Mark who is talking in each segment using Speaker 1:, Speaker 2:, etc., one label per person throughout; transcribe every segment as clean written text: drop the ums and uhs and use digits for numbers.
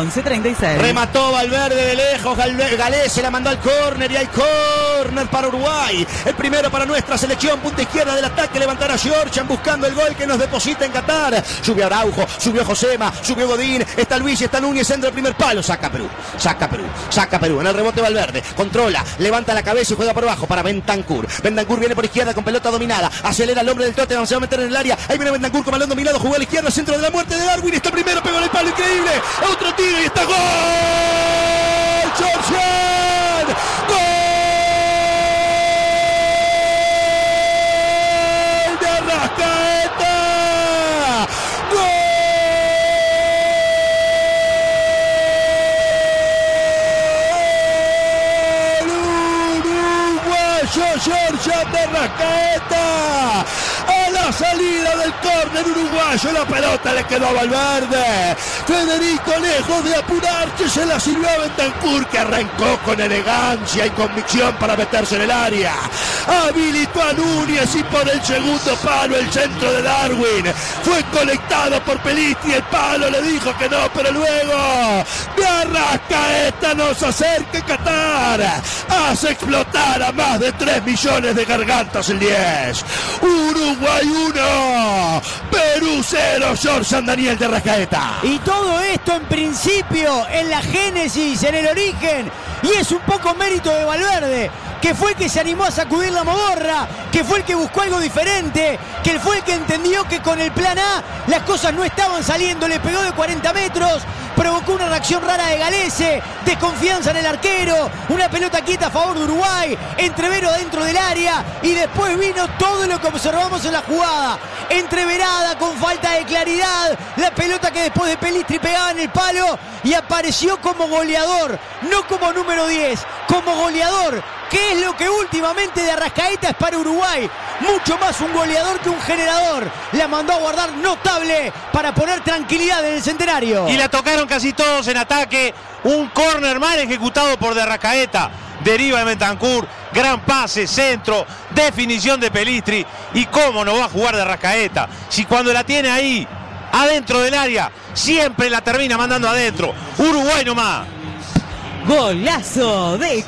Speaker 1: 11:36.
Speaker 2: Remató Valverde de lejos, Galés se la mandó al córner y hay córner para Uruguay. El primero para nuestra selección, punta izquierda del ataque, levantará Georgian buscando el gol que nos deposita en Qatar. Subió Araujo, subió Josema, subió Godín, está Luis, está Núñez, entra el primer palo, saca Perú. En el rebote Valverde, controla, levanta la cabeza y juega por abajo para Bentancur. Bentancur viene por izquierda con pelota dominada, acelera el hombre del Tottenham, se va a meter en el área. Ahí viene Bentancur con balón dominado, jugó a la izquierda, centro de la muerte de Darwin, está primero, pegó en el palo, increíble. Otro tiro y está gol. Georgian. Gol de Arrascaeta. Gol uruguayo, Georgian de Arrascaeta. A la salida del córner uruguayo, la pelota le quedó a Valverde. Federico, lejos de apurarse, se la sirvió a Bentancur, que arrancó con elegancia y convicción para meterse en el área. Habilitó a Núñez y por el segundo palo el centro de Darwin. Fue conectado por Pelistri, el palo le dijo que no, pero luego de Arrascaeta nos acerca Qatar. Hace explotar a más de 3 millones de gargantas el 10. Uruguay 1, Perú 0, Georgian Daniel de Arrascaeta.
Speaker 3: Y todo esto en principio, en la génesis, en el origen, y es un poco mérito de Valverde, que fue el que se animó a sacudir la mogorra, que fue el que buscó algo diferente, que fue el que entendió que con el plan A las cosas no estaban saliendo, le pegó de 40 metros, provocó una reacción rara de Galese, desconfianza en el arquero, una pelota quieta a favor de Uruguay, entrevero dentro del área, y después vino todo lo que observamos en la jugada, entreverada, con falta de claridad, la pelota que después de Pelistri pegaba en el palo, y apareció como goleador, no como número 10, como goleador, que es lo que últimamente de Arrascaeta es para Uruguay, mucho más un goleador que un generador. La mandó a guardar notable para poner tranquilidad en el Centenario.
Speaker 4: Y la tocaron casi todos en ataque, un córner mal ejecutado por de Arrascaeta, deriva de Bentancur, gran pase, centro, definición de Pelistri, y cómo no va a jugar de Arrascaeta, si cuando la tiene ahí, adentro del área, siempre la termina mandando adentro. Uruguay nomás.
Speaker 1: Golazo de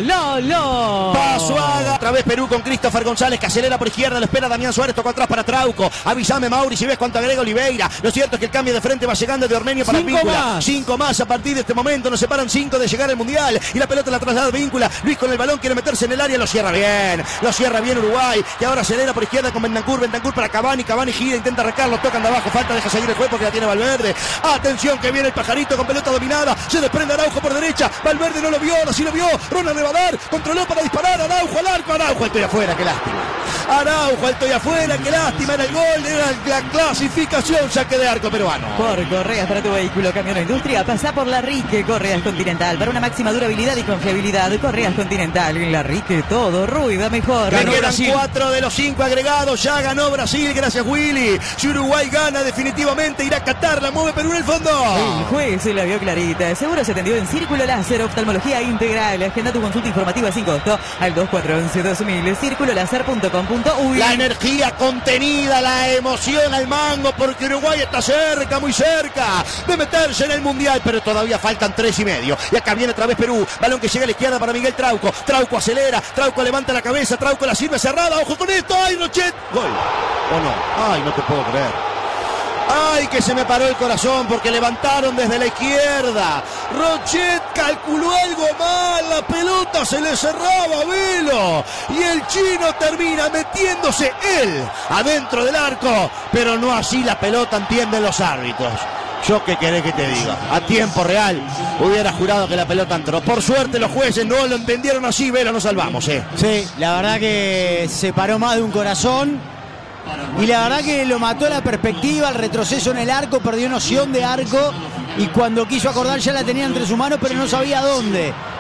Speaker 1: Cololo.
Speaker 2: Paso haga. Otra vez Perú con Christopher González, que acelera por izquierda, lo espera Damián Suárez, tocó atrás para Trauco. Avísame, Mauri, si ves cuánto agrega Oliveira. Lo cierto es que el cambio de frente va llegando de Ormeño para Víncula. 5 más a partir de este momento, nos separan 5 de llegar al Mundial. Y la pelota la traslada Víncula. Luis con el balón quiere meterse en el área, lo cierra bien Uruguay. Y ahora acelera por izquierda con Bentancur para Cavani gira, intenta arrancarlo, tocan de abajo, falta, deja seguir el juego porque la tiene Valverde. Atención que viene el pajarito con pelota dominada, se desprende Araujo por derecha, Valverde no lo vio, ahora sí lo vio, Ronald le va a dar, controló para disparar, Araujo al arco, Araujo, estoy afuera, qué lástima. Araujo, estoy afuera, qué lástima, era el gol, era la clasificación, saque de arco peruano.
Speaker 1: Por correas para tu vehículo, camión o industria, pasa por La Rique, Correas Continental, para una máxima durabilidad y confiabilidad. Correas Continental, en La Rique todo ruida mejor.
Speaker 2: Le quedan 4 de los 5 agregados, ya ganó Brasil, gracias Willy. Si Uruguay gana definitivamente irá a Qatar, la mueve Perú en el fondo.
Speaker 1: El juez se la vio clarita, seguro se atendió en Círculo Láser, oftalmología integral. Agenda tu consulta informativa sin costo al 2411-2000, circuloláser.com.uy.
Speaker 2: La energía contenida, la emoción al mango, porque Uruguay está cerca, muy cerca de meterse en el Mundial, pero todavía faltan 3 y medio. Y acá viene otra vez Perú, balón que llega a la izquierda para Miguel Trauco. Trauco acelera, Trauco levanta la cabeza, Trauco la sirve cerrada, ojo con esto, ¡ay, Rochet! Gol, ¿o no? ¡Ay, no te puedo creer! ¡Ay, que se me paró el corazón porque levantaron desde la izquierda! Rochet calculó algo mal, la pelota se le cerraba a Velo y el chino termina metiéndose él adentro del arco, pero no así la pelota, entienden los árbitros. Yo qué querés que te diga, a tiempo real hubiera jurado que la pelota entró. Por suerte los jueces no lo entendieron así, Velo, nos salvamos,
Speaker 3: Sí, la verdad que se paró más de un corazón. Y la verdad que lo mató la perspectiva, el retroceso en el arco, perdió noción de arco y cuando quiso acordar ya la tenía entre sus manos, pero no sabía dónde.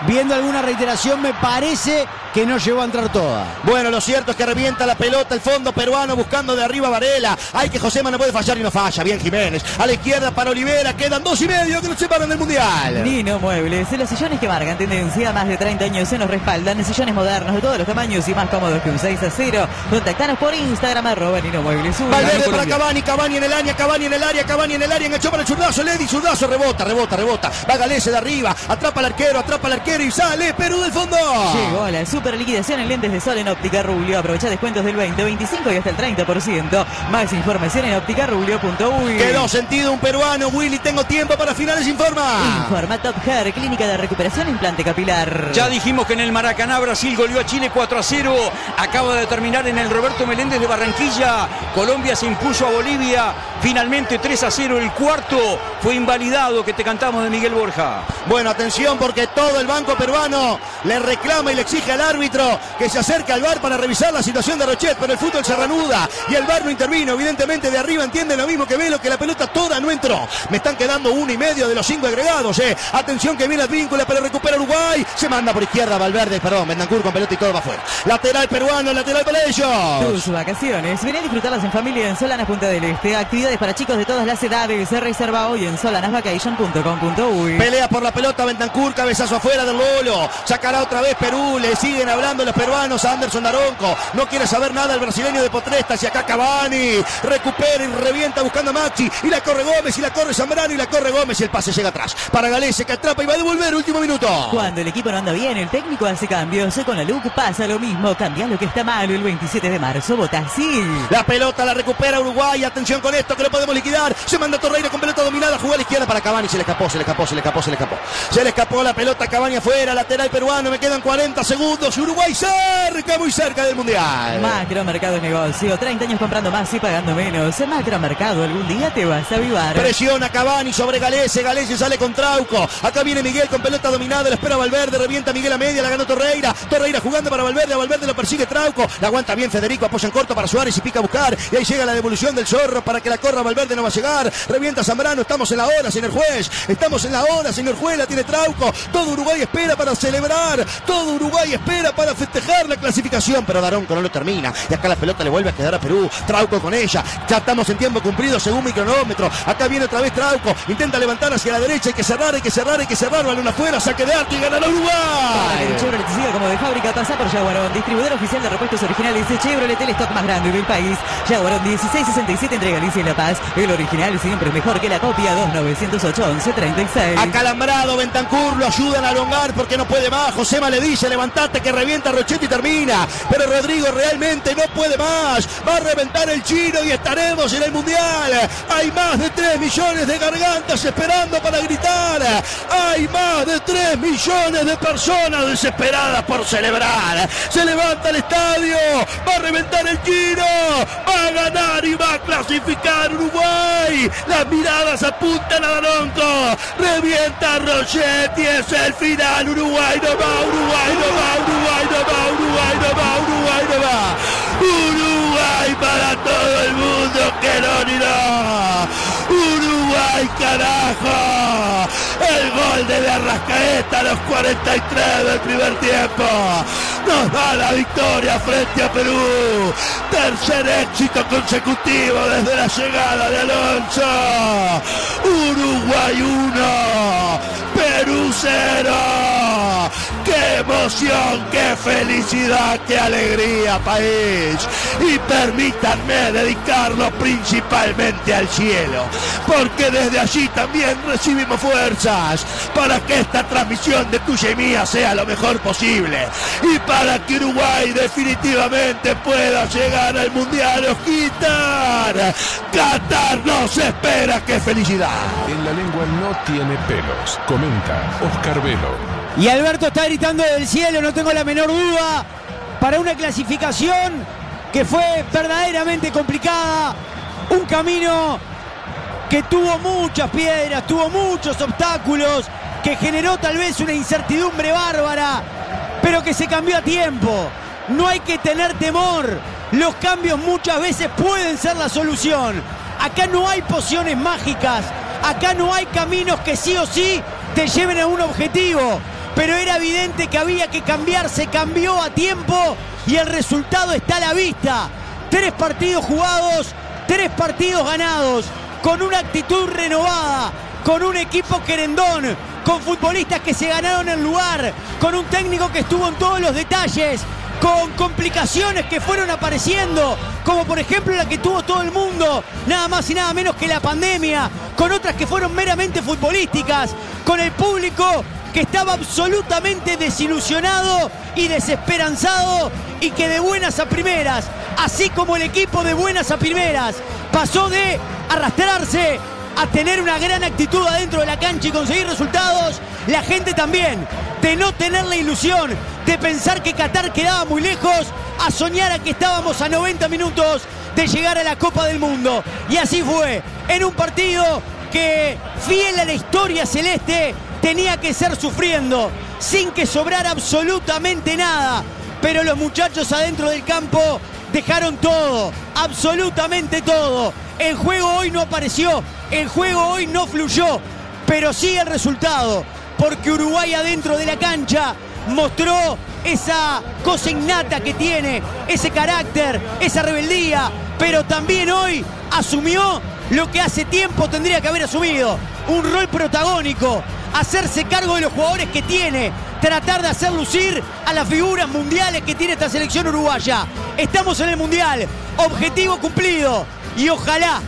Speaker 3: viendo alguna reiteración, me parece que no llegó a entrar toda.
Speaker 2: Bueno, lo cierto es que revienta la pelota el fondo peruano buscando de arriba a Varela. Hay que Josema no puede fallar y no falla. Bien Jiménez. A la izquierda para Olivera. Quedan 2,5 que nos separan del Mundial.
Speaker 1: Nino Muebles, los sillones que marcan tendencia, más de 30 años se nos respaldan. Sillones modernos de todos los tamaños y más cómodos que un 6-0. Contactanos por Instagram, @Nino Muebles.
Speaker 2: Valverde para Cavani, Cavani en el área, Cavani en el área, Cavani en el área, enganchó para el zurdazo, Ledi, zurdazo, rebota. Va Galese de arriba, atrapa al arquero y sale Perú del fondo.
Speaker 1: Llegó la super liquidación en lentes de sol en Óptica Rubio. Aprovecha descuentos del 20, 25 y hasta el 30%. Más información en opticarubio.uy.
Speaker 2: Quedó sentido un peruano, Willy, tengo tiempo para finales, informa.
Speaker 1: Informa Top Hair, clínica de recuperación e implante capilar.
Speaker 5: Ya dijimos que en el Maracaná Brasil goleó a Chile 4-0. Acaba de terminar en el Roberto Meléndez de Barranquilla. Colombia se impuso a Bolivia. Finalmente 3-0. El cuarto fue invalidado que te cantamos de Miguel Borja.
Speaker 2: Bueno, atención porque todo el banco peruano le reclama y le exige al árbitro que se acerque al VAR para revisar la situación de Rochet, pero el fútbol se reanuda y el VAR no intervino. Evidentemente de arriba entiende lo mismo que Velo, que la pelota toda no entró. Me están quedando 1,5 de los 5 agregados. Atención que viene Advíncula, pero recupera Uruguay. Se manda por izquierda Valverde, Bentancur con pelota y todo va afuera. Lateral peruano, lateral para ellos.
Speaker 1: Tus vacaciones, ven a disfrutarlas en familia en Solanas Punta del Este. Actividades para chicos de todas las edades. Se reserva hoy en solanasvacation.com.uy.
Speaker 2: Pelea por la pelota Bentancur, cabezazo afuera del Lolo. Sacará otra vez Perú, le siguen hablando los peruanos a Anderson Daronco. No quiere saber nada el brasileño de Potresta. Hacia acá Cavani, recupera y revienta buscando a Maxi. Y la corre Gómez, y la corre Zambrano, y la corre Gómez. Y el pase llega atrás para Galese, que atrapa y va a devolver último minuto.
Speaker 1: Cuando el equipo no anda bien, el técnico hace cambios. Con la LUC pasa lo mismo. Cambia lo que está mal. El 27 de marzo vota sí.
Speaker 2: La pelota la recupera Uruguay. Atención con esto que lo podemos liquidar. Se manda Torreira con pelota dominada. Jugó a la izquierda para Cavani. Se le escapó la pelota a Cavani afuera. Lateral peruano. Me quedan 40 segundos. Uruguay cerca, muy cerca del Mundial.
Speaker 1: Macromercado es negocio. 30 años comprando más y pagando menos. Macromercado, algún día te vas a avivar.
Speaker 2: Presiona Cavani sobre Galese. Galese sale con Trauco. Acá viene Miguel con pelota dominada. La espera Valverde. Revienta Miguel a media. La ganó Torreira. Torreira jugando para Valverde. A Valverde lo persigue Trauco. La aguanta bien Federico. Apoya en corto para Suárez y pica a buscar. Y ahí llega la devolución del Zorro para que la corra Valverde. No va a llegar. Revienta Zambrano. Estamos en la hora, señor juez. Estamos en la hora, señor juez. La tiene Trauco. Todo Uruguay espera para celebrar. Todo Uruguay espera para festejar la clasificación. Pero Daronco no lo termina. Y acá la pelota le vuelve a quedar a Perú. Trauco con ella. Ya estamos en tiempo cumplido según mi cronómetro. Acá viene otra vez Trauco. Intenta levantar hacia la derecha. Hay que cerrar. Balón afuera. Saque de arte y ganará Uruguay.
Speaker 1: Chevrolet sigue como de fábrica. Pasa por Jaguarón. Distribuidor oficial de repuestos originales de Chevrolet. El stock más grande del país. Jaguarón 1667 entre Galicia y La Paz. El original siempre es mejor que la copia. 2908-1136.
Speaker 2: Acalambrado Bentancur. Lo ayudan a alongar porque no puede más. Josema le dice levantate que revienta Rochet y termina. Pero Rodrigo realmente no puede más. Va a reventar el chino y estaremos en el Mundial. Hay más de 3 millones de gargantas esperando para gritar. Hay más de 3 millones de personas desesperadas por celebrar. Se levanta el estadio. Va a reventar el chino. Va a ganar y va a clasificar Uruguay. Las miradas apuntan a Daronco. Revienta Rochet y es el final. Uruguay no va. Uruguay para todo el mundo que no irá. Uruguay, carajo. El gol de Arrascaeta a los 43 del primer tiempo nos da la victoria frente a Perú. Tercer éxito consecutivo desde la llegada de Alonso. Uruguay 1, Perú 0. ¡Qué emoción, qué felicidad, qué alegría, país! Y permítanme dedicarlo principalmente al cielo, porque desde allí también recibimos fuerzas para que esta transmisión de tuya y mía sea lo mejor posible y para que Uruguay definitivamente pueda llegar al Mundial o quitar. Qatar nos espera, qué felicidad.
Speaker 6: En la lengua no tiene pelos, comenta Oscar Velo.
Speaker 3: Y Alberto está gritando del cielo, no tengo la menor duda, para una clasificación que fue verdaderamente complicada, un camino que tuvo muchas piedras, tuvo muchos obstáculos, que generó tal vez una incertidumbre bárbara, pero que se cambió a tiempo. No hay que tener temor, los cambios muchas veces pueden ser la solución. Acá no hay pociones mágicas, acá no hay caminos que sí o sí te lleven a un objetivo. pero era evidente que había que cambiar, se cambió a tiempo y el resultado está a la vista. 3 partidos jugados, 3 partidos ganados, con una actitud renovada, con un equipo querendón, con futbolistas que se ganaron el lugar, con un técnico que estuvo en todos los detalles, con complicaciones que fueron apareciendo, como por ejemplo la que tuvo todo el mundo, nada más y nada menos que la pandemia, con otras que fueron meramente futbolísticas, con el público que estaba absolutamente desilusionado y desesperanzado y que de buenas a primeras, así como el equipo de buenas a primeras, pasó de arrastrarse a tener una gran actitud adentro de la cancha y conseguir resultados, la gente también, de no tener la ilusión, de pensar que Qatar quedaba muy lejos, a soñar a que estábamos a 90 minutos de llegar a la Copa del Mundo. Y así fue, en un partido que, fiel a la historia celeste, tenía que ser sufriendo, sin que sobrara absolutamente nada. Pero los muchachos adentro del campo dejaron todo, absolutamente todo. El juego hoy no apareció, el juego hoy no fluyó, pero sí el resultado, porque Uruguay adentro de la cancha mostró esa cosa innata que tiene, ese carácter, esa rebeldía, pero también hoy asumió lo que hace tiempo tendría que haber asumido, un rol protagónico, hacerse cargo de los jugadores que tiene, tratar de hacer lucir a las figuras mundiales que tiene esta selección uruguaya. Estamos en el Mundial, objetivo cumplido, y ojalá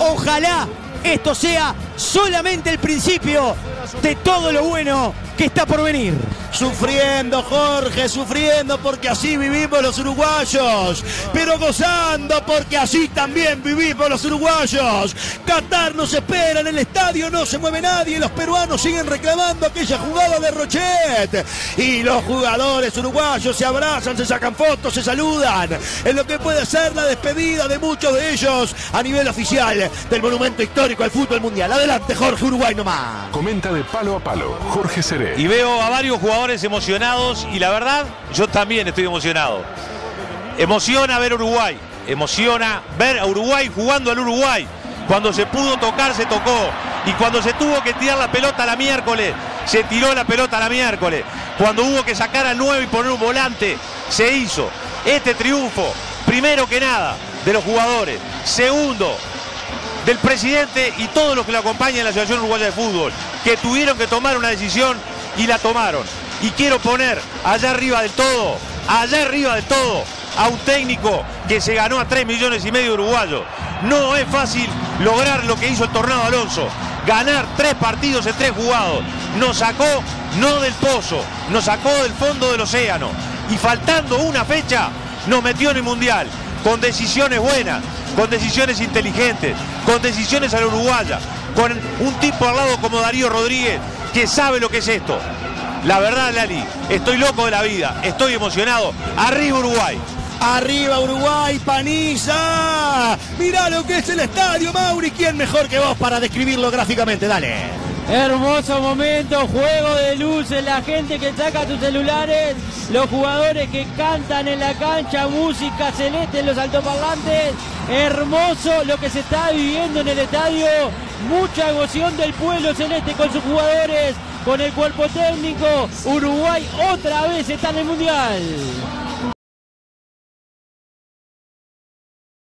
Speaker 3: esto sea solamente el principio de todo lo bueno que está por venir.
Speaker 2: Sufriendo, Jorge, sufriendo porque así vivimos los uruguayos, pero gozando porque así también vivimos los uruguayos. Qatar nos espera en el estadio, no se mueve nadie, los peruanos siguen reclamando aquella jugada de Rochet y los jugadores uruguayos se abrazan, se sacan fotos, se saludan en lo que puede ser la despedida de muchos de ellos a nivel oficial del monumento histórico al fútbol mundial. Adelante, Jorge, Uruguay nomás.
Speaker 6: Comenta de Palo a Palo, Jorge Seré.
Speaker 4: Y veo a varios jugadores emocionados y la verdad, yo también estoy emocionado. Emociona ver Uruguay, emociona ver a Uruguay jugando al Uruguay. Cuando se pudo tocar, se tocó. Y cuando se tuvo que tirar la pelota la miércoles, se tiró la pelota la miércoles. Cuando hubo que sacar al 9 y poner un volante, se hizo. Este triunfo, primero que nada, de los jugadores. Segundo, del presidente y todos los que lo acompañan en la Asociación Uruguaya de Fútbol, que tuvieron que tomar una decisión y la tomaron. Y quiero poner allá arriba del todo, a un técnico que se ganó a 3,5 millones de uruguayos. No es fácil lograr lo que hizo el Tornado Alonso, ganar 3 partidos en 3 jugados. Nos sacó no del pozo, nos sacó del fondo del océano. Y faltando una fecha, nos metió en el Mundial, con decisiones buenas, con decisiones inteligentes, con decisiones a la uruguaya, con un tipo al lado como Darío Rodríguez, que sabe lo que es esto. La verdad, Lali, estoy loco de la vida, estoy emocionado. ¡Arriba Uruguay!
Speaker 2: ¡Arriba Uruguay, Paniza! Mirá lo que es el estadio, Mauri. ¿Quién mejor que vos para describirlo gráficamente? Dale.
Speaker 7: Hermoso momento, juego de luces, la gente que saca sus celulares, los jugadores que cantan en la cancha, música celeste en los altoparlantes. Hermoso lo que se está viviendo en el estadio, mucha emoción del pueblo celeste con sus jugadores, con el cuerpo técnico. Uruguay otra vez está en el Mundial.